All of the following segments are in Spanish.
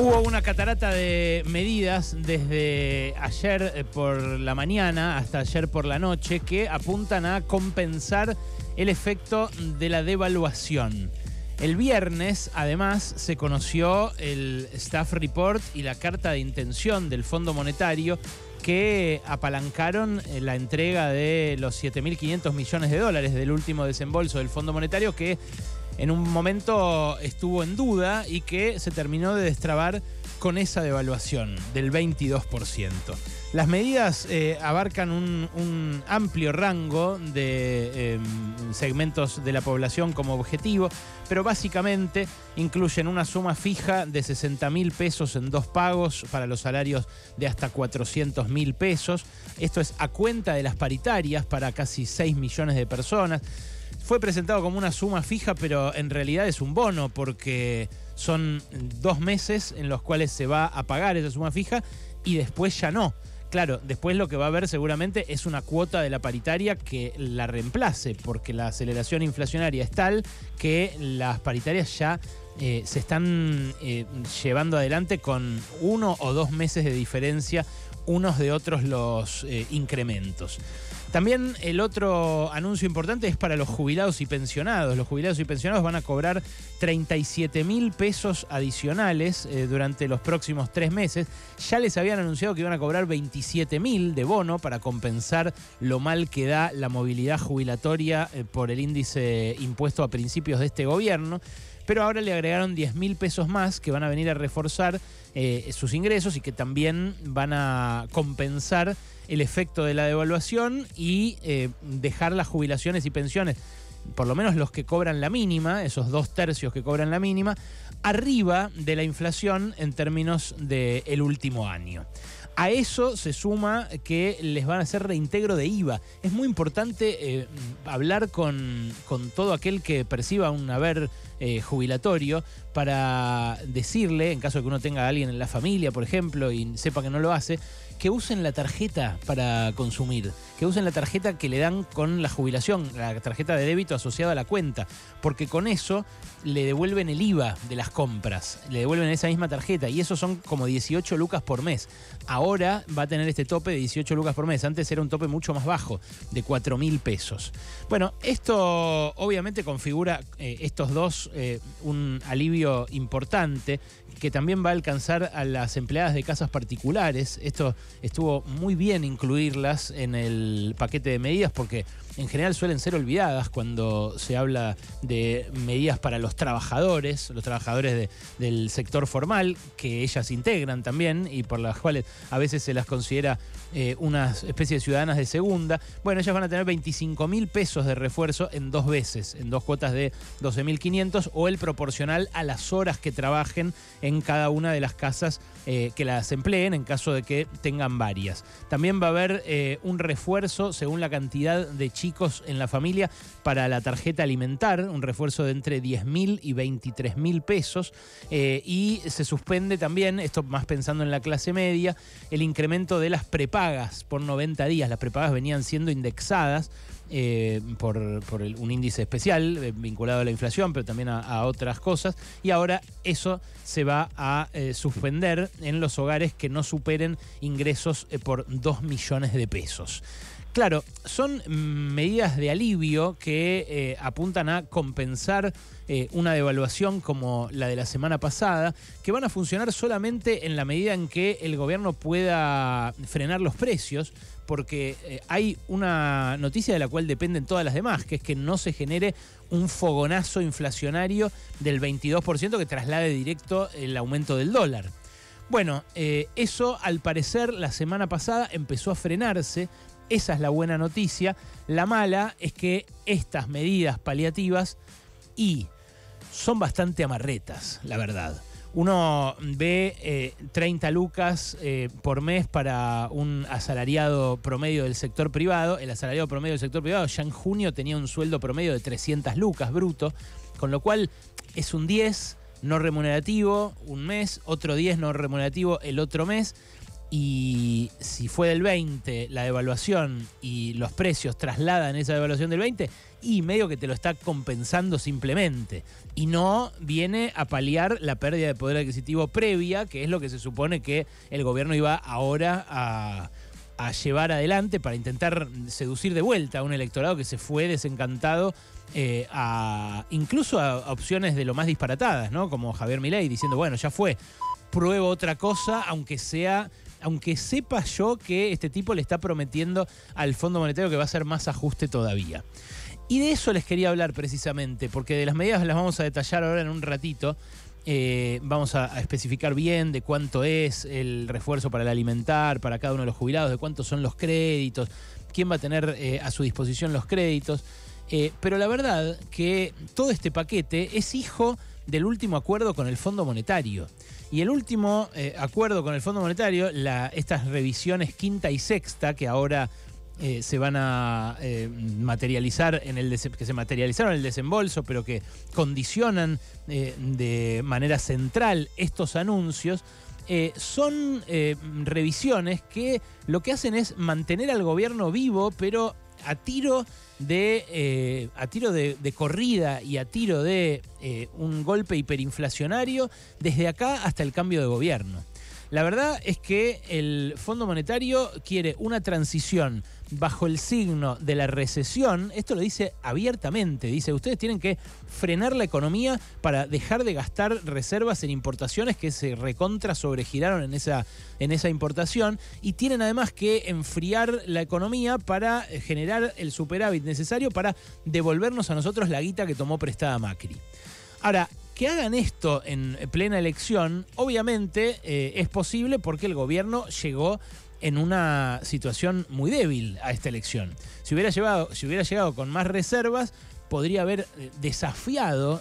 Hubo una catarata de medidas desde ayer por la mañana hasta ayer por la noche que apuntan a compensar el efecto de la devaluación. El viernes, además, se conoció el Staff Report y la carta de intención del Fondo Monetario que apalancaron la entrega de los 7.500 millones de dólares del último desembolso del Fondo Monetario, que en un momento estuvo en duda y que se terminó de destrabar con esa devaluación del 22%. Las medidas abarcan un amplio rango de segmentos de la población como objetivo, pero básicamente incluyen una suma fija de 60.000 pesos en 2 pagos para los salarios de hasta 400.000 pesos. Esto es a cuenta de las paritarias para casi 6 millones de personas. Fue presentado como una suma fija, pero en realidad es un bono porque son 2 meses en los cuales se va a pagar esa suma fija y después ya no. Claro, después lo que va a haber seguramente es una cuota de la paritaria que la reemplace, porque la aceleración inflacionaria es tal que las paritarias ya se están llevando adelante con 1 o 2 meses de diferencia unos de otros los incrementos. También el otro anuncio importante es para los jubilados y pensionados. Los jubilados y pensionados van a cobrar 37.000 pesos adicionales durante los próximos 3 meses. Ya les habían anunciado que iban a cobrar 27.000 de bono para compensar lo mal que da la movilidad jubilatoria por el índice impuesto a principios de este gobierno. Pero ahora le agregaron 10.000 pesos más que van a venir a reforzar sus ingresos y que también van a compensar el efecto de la devaluación y dejar las jubilaciones y pensiones, por lo menos los que cobran la mínima, esos 2/3 que cobran la mínima, arriba de la inflación en términos del último año. A eso se suma que les van a hacer reintegro de IVA. Es muy importante hablar con todo aquel que perciba un haber jubilatorio para decirle, en caso de que uno tenga a alguien en la familia, por ejemplo, y sepa que no lo hace, que usen la tarjeta para consumir, que usen la tarjeta que le dan con la jubilación, la tarjeta de débito asociada a la cuenta, porque con eso le devuelven el IVA de las compras, le devuelven esa misma tarjeta y eso son como 18 lucas por mes. Ahora va a tener este tope de 18 lucas por mes, antes era un tope mucho más bajo, de 4.000 pesos. Bueno, esto obviamente configura estos dos un alivio importante que también va a alcanzar a las empleadas de casas particulares. Esto estuvo muy bien incluirlas en el paquete de medidas porque en general suelen ser olvidadas cuando se habla de medidas para los trabajadores del sector formal, que ellas integran también y por las cuales a veces se las considera una especie de ciudadanas de segunda. Bueno, ellas van a tener 25.000 pesos de refuerzo en 2 veces, en 2 cuotas de 12.500 o el proporcional a las horas que trabajen en cada una de las casas que las empleen en caso de que tengan varias. También va a haber un refuerzo según la cantidad de chicos en la familia para la tarjeta alimentar, un refuerzo de entre 10.000 y 23.000 pesos y se suspende también, esto más pensando en la clase media, el incremento de las prepagas por 90 días. Las prepagas venían siendo indexadas por un índice especial vinculado a la inflación, pero también a otras cosas, y ahora eso se va a suspender en los hogares que no superen ingresos por 2 millones de pesos. Claro, son medidas de alivio que apuntan a compensar una devaluación como la de la semana pasada, que van a funcionar solamente en la medida en que el gobierno pueda frenar los precios, porque hay una noticia de la cual dependen todas las demás, que es que no se genere un fogonazo inflacionario del 22% que traslade directo el aumento del dólar. Bueno, eso al parecer la semana pasada empezó a frenarse. Esa es la buena noticia. La mala es que estas medidas paliativas son bastante amarretas, la verdad. Uno ve 30 lucas por mes para un asalariado promedio del sector privado. El asalariado promedio del sector privado ya en junio tenía un sueldo promedio de 300 lucas bruto, con lo cual es un 10 no remunerativo un mes, otro 10 no remunerativo el otro mes. Y si fue del 20 la devaluación y los precios trasladan esa devaluación del 20, y medio que te lo está compensando simplemente. Y no viene a paliar la pérdida de poder adquisitivo previa, que es lo que se supone que el gobierno iba ahora a llevar adelante para intentar seducir de vuelta a un electorado que se fue desencantado incluso a opciones de lo más disparatadas, ¿no? Como Javier Milei diciendo, bueno, ya fue, pruebo otra cosa, aunque sepa yo que este tipo le está prometiendo al Fondo Monetario que va a hacer más ajuste todavía. Y de eso les quería hablar precisamente, porque de las medidas las vamos a detallar ahora en un ratito. Vamos a especificar bien de cuánto es el refuerzo para el alimentar, para cada uno de los jubilados, de cuántos son los créditos, quién va a tener a su disposición los créditos. Pero la verdad que todo este paquete es hijo del último acuerdo con el Fondo Monetario. Y el último acuerdo con el Fondo Monetario, estas revisiones quinta y sexta que ahora se van a materializar que se materializaron en el desembolso, pero que condicionan de manera central estos anuncios, son revisiones que lo que hacen es mantener al gobierno vivo, pero a tiro de corrida y a tiro de un golpe hiperinflacionario desde acá hasta el cambio de gobierno. La verdad es que el Fondo Monetario quiere una transición bajo el signo de la recesión. Esto lo dice abiertamente. Dice, ustedes tienen que frenar la economía para dejar de gastar reservas en importaciones que se recontra sobregiraron en esa importación, y tienen además que enfriar la economía para generar el superávit necesario para devolvernos a nosotros la guita que tomó prestada Macri. Ahora, que hagan esto en plena elección, obviamente es posible porque el gobierno llegó en una situación muy débil a esta elección. Si hubiera llegado con más reservas, podría haber desafiado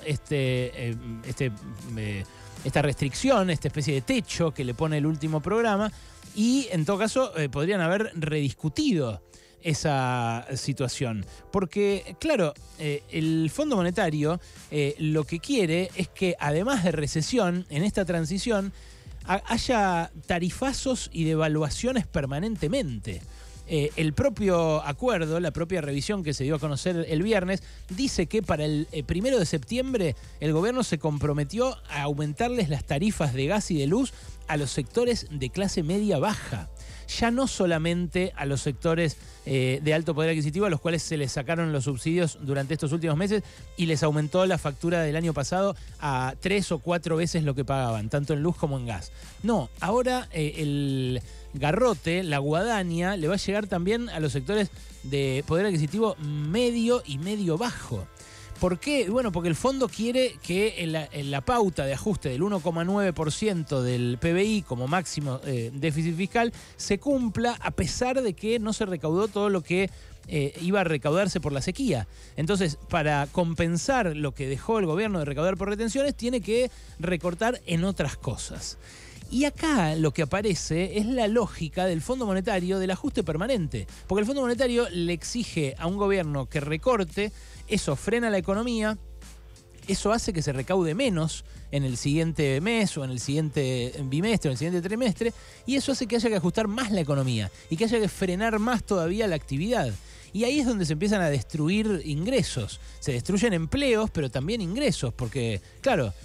esta restricción, esta especie de techo que le pone el último programa, y en todo caso podrían haber rediscutido esa situación. Porque, claro, el Fondo Monetario lo que quiere es que, además de recesión, en esta transición haya tarifazos y devaluaciones permanentemente. El propio acuerdo, la propia revisión que se dio a conocer el viernes, dice que para el 1 de septiembre el gobierno se comprometió a aumentarles las tarifas de gas y de luz a los sectores de clase media baja. Ya no solamente a los sectores de alto poder adquisitivo, a los cuales se les sacaron los subsidios durante estos últimos meses y les aumentó la factura del año pasado a 3 o 4 veces lo que pagaban, tanto en luz como en gas. No, ahora el garrote, la guadaña, le va a llegar también a los sectores de poder adquisitivo medio y medio bajo. ¿Por qué? Bueno, porque el fondo quiere que en la pauta de ajuste del 1,9% del PBI como máximo déficit fiscal se cumpla, a pesar de que no se recaudó todo lo que iba a recaudarse por la sequía. Entonces, para compensar lo que dejó el gobierno de recaudar por retenciones, tiene que recortar en otras cosas. Y acá lo que aparece es la lógica del Fondo Monetario del ajuste permanente. Porque el Fondo Monetario le exige a un gobierno que recorte, eso frena la economía, eso hace que se recaude menos en el siguiente mes o en el siguiente bimestre o en el siguiente trimestre, y eso hace que haya que ajustar más la economía y que haya que frenar más todavía la actividad. Y ahí es donde se empiezan a destruir ingresos. Se destruyen empleos, pero también ingresos, porque, claro,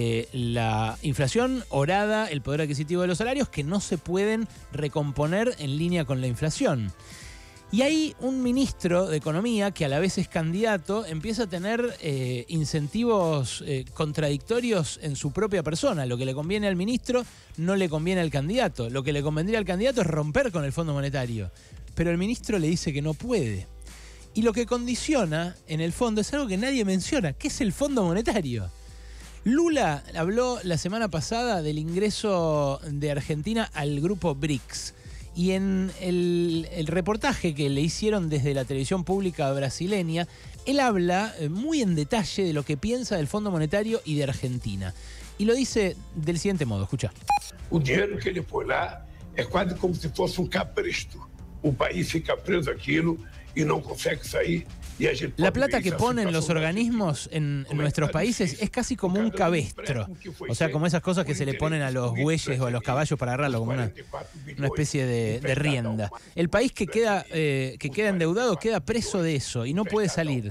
la inflación horada el poder adquisitivo de los salarios, que no se pueden recomponer en línea con la inflación. Y ahí un ministro de Economía, que a la vez es candidato, empieza a tener incentivos contradictorios en su propia persona. Lo que le conviene al ministro no le conviene al candidato. Lo que le convendría al candidato es romper con el Fondo Monetario. Pero el ministro le dice que no puede. Y lo que condiciona, en el fondo, es algo que nadie menciona, que es el Fondo Monetario. Lula habló la semana pasada del ingreso de Argentina al grupo BRICS. Y en el reportaje que le hicieron desde la televisión pública brasileña, él habla muy en detalle de lo que piensa del Fondo Monetario y de Argentina. Y lo dice del siguiente modo, escucha. O dinheiro que ele põe lá é quase como se fosse um cabresto. O país fica preso àquilo e não consegue sair La plata que ponen los organismos en nuestros países es casi como un cabestro. O sea, como esas cosas que se le ponen a los bueyes o a los caballos para agarrarlo, como una especie de rienda. El país que queda endeudado queda preso de eso y no puede salir.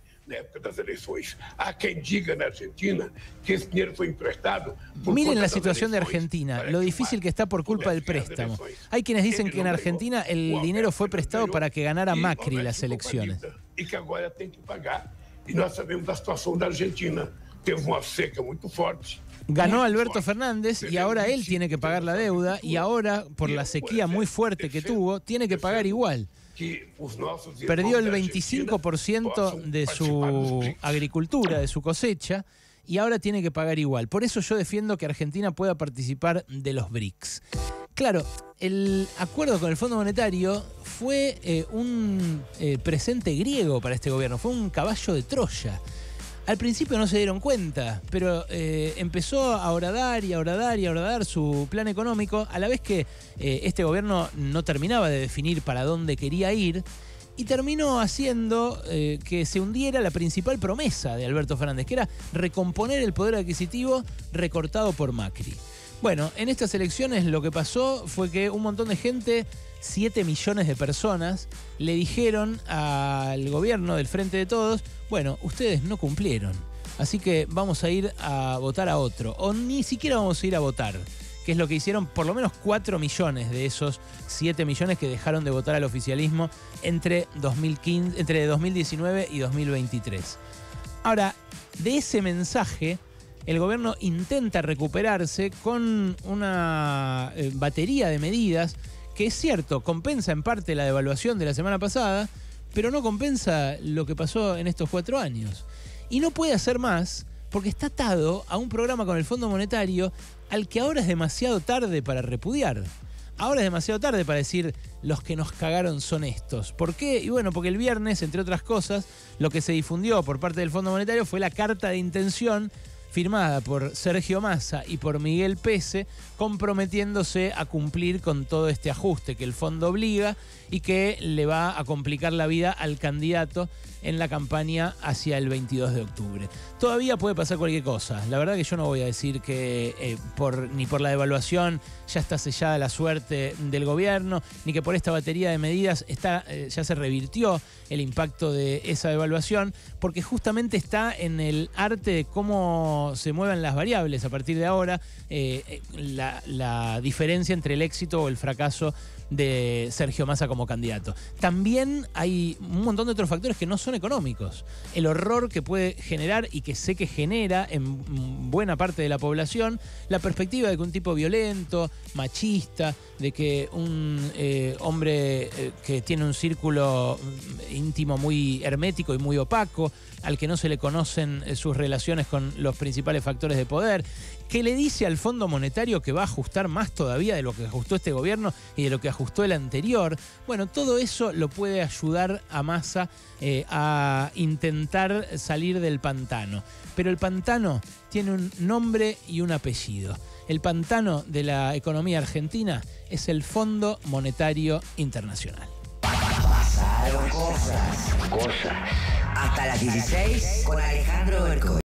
Miren la situación de Argentina, lo difícil que está por culpa del préstamo. Hay quienes dicen que en Argentina el dinero fue prestado para que ganara Macri las elecciones. Y que ahora tiene que pagar. Y nosotros sabemos la situación de Argentina. Tuvo una seca muy fuerte. Ganó Alberto Fernández y ahora él tiene que pagar la deuda y ahora, por la sequía muy fuerte que tuvo, tiene que pagar igual. Perdió el 25% de su agricultura, de su cosecha, y ahora tiene que pagar igual. Por eso yo defiendo que Argentina pueda participar de los BRICS. Claro, el acuerdo con el Fondo Monetario fue un presente griego para este gobierno, fue un caballo de Troya. Al principio no se dieron cuenta, pero empezó a horadar su plan económico, a la vez que este gobierno no terminaba de definir para dónde quería ir, y terminó haciendo que se hundiera la principal promesa de Alberto Fernández, que era recomponer el poder adquisitivo recortado por Macri. Bueno, en estas elecciones lo que pasó fue que un montón de gente, 7 millones de personas, le dijeron al gobierno del Frente de Todos: bueno, ustedes no cumplieron, así que vamos a ir a votar a otro, o ni siquiera vamos a ir a votar, que es lo que hicieron por lo menos 4 millones de esos 7 millones que dejaron de votar al oficialismo entre 2019 y 2023. Ahora, de ese mensaje, el gobierno intenta recuperarse con una batería de medidas que, es cierto, compensa en parte la devaluación de la semana pasada, pero no compensa lo que pasó en estos 4 años. Y no puede hacer más porque está atado a un programa con el Fondo Monetario al que ahora es demasiado tarde para repudiar. Ahora es demasiado tarde para decir: los que nos cagaron son estos. ¿Por qué? Y bueno, porque el viernes, entre otras cosas, lo que se difundió por parte del Fondo Monetario fue la carta de intención firmada por Sergio Massa y por Miguel Pese, comprometiéndose a cumplir con todo este ajuste que el fondo obliga y que le va a complicar la vida al candidato en la campaña hacia el 22 de octubre. Todavía puede pasar cualquier cosa. La verdad que yo no voy a decir que ni por la devaluación ya está sellada la suerte del gobierno, ni que por esta batería de medidas ya se revirtió el impacto de esa devaluación, porque justamente está en el arte de cómo se muevan las variables a partir de ahora, la diferencia entre el éxito o el fracaso de Sergio Massa como candidato. También hay un montón de otros factores que no son económicos. El horror que puede generar, y que sé que genera en buena parte de la población, la perspectiva de que un tipo violento, machista, de que un hombre que tiene un círculo íntimo muy hermético y muy opaco, al que no se le conocen sus relaciones con los principales factores de poder, que le dice al Fondo Monetario que va a ajustar más todavía de lo que ajustó este gobierno y de lo que ajustó el anterior. Bueno, todo eso lo puede ayudar a Massa a intentar salir del pantano. Pero el pantano tiene un nombre y un apellido. El pantano de la economía argentina es el Fondo Monetario Internacional. Pasaron cosas. Hasta las 16 con Alejandro Bercoy.